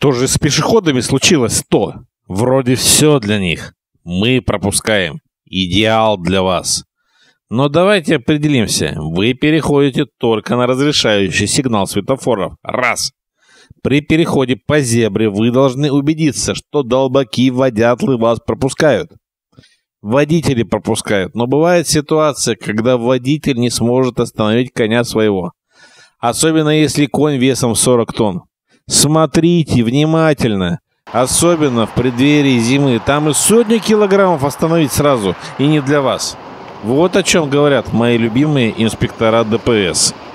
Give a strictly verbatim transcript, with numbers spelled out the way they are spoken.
Что же с пешеходами случилось-то? Вроде все для них. Мы пропускаем. Идеал для вас. Но давайте определимся. Вы переходите только на разрешающий сигнал светофоров. Раз. При переходе по зебре вы должны убедиться, что долбаки-водятлы вас пропускают. Водители пропускают, но бывает ситуация, когда водитель не сможет остановить коня своего. Особенно если конь весом сорок тонн. Смотрите внимательно. Особенно в преддверии зимы. Там и сотню килограммов остановить сразу. И не для вас. Вот о чем говорят мои любимые инспектора ДПС.